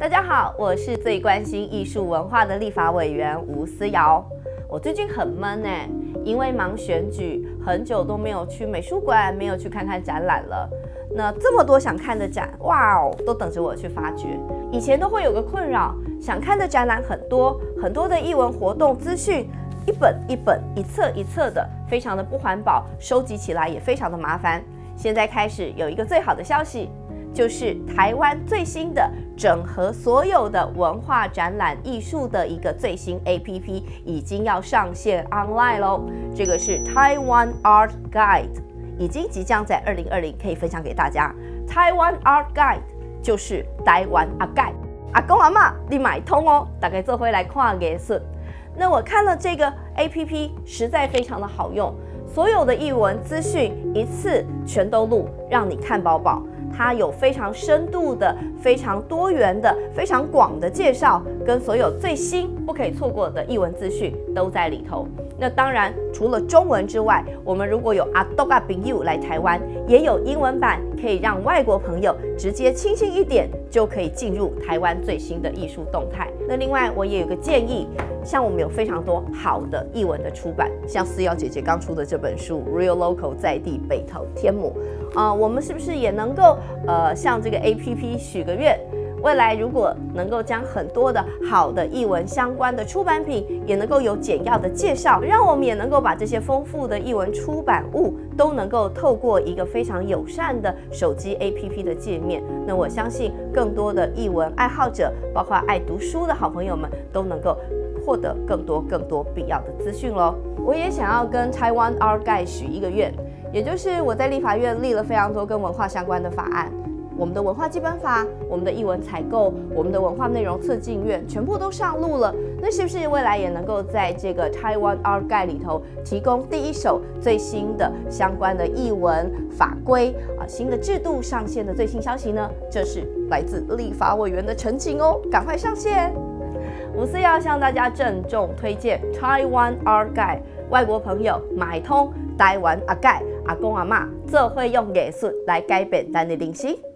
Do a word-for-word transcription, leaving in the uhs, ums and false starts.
大家好，我是最关心艺术文化的立法委员吴思瑶。我最近很闷哎，因为忙选举，很久都没有去美术馆，没有去看看展览了。那这么多想看的展，哇哦，都等着我去发掘。以前都会有个困扰，想看的展览很多，很多的艺文活动资讯，一本一本、一册一册的，非常的不环保，收集起来也非常的麻烦。现在开始有一个最好的消息，就是台湾最新的整合所有的文化展览艺术的一个最新 A P P 已经要上线 online 咯。这个是 Taiwan Art Guide， 已经即将在二零二零可以分享给大家。Taiwan Art Guide 就是台湾阿盖阿公阿嬷，你买通哦，大概做回来看艺术。那我看了这个 A P P， 实在非常的好用，所有的艺文资讯一次全都录，让你看饱饱。它有非常深度的、非常多元的、非常广的介绍，跟所有最新不可以错过的艺文资讯都在里头。那当然，除了中文之外，我们如果有阿多嘎朋友来台湾，也有英文版，可以让外国朋友直接轻轻一点就可以进入台湾最新的艺术动态。那另外，我也有个建议，像我们有非常多好的艺文的出版，像思瑶姐姐刚出的这本书《Real Local 在地北投天母》。啊、呃，我们是不是也能够呃向这个 A P P 许个愿？未来如果能够将很多的好的艺文相关的出版品，也能够有简要的介绍，让我们也能够把这些丰富的艺文出版物都能够透过一个非常友善的手机 A P P 的界面。那我相信更多的艺文爱好者，包括爱读书的好朋友们，都能够获得更多更多必要的资讯咯。我也想要跟 Taiwan Art Guide 许一个愿。也就是我在立法院立了非常多跟文化相关的法案，我们的文化基本法、我们的艺文采购、我们的文化内容策进院全部都上路了。那是不是未来也能够在这个 Taiwan Art Guide 里头提供第一手最新的相关的艺文法规啊、新的制度上线的最新消息呢？这是来自立法委员的陈情哦，赶快上线！吴思瑶向大家郑重推荐 Taiwan Art Guide， 外国朋友买通台湾阿盖阿公阿嬷，做会用艺术来改变咱的人生。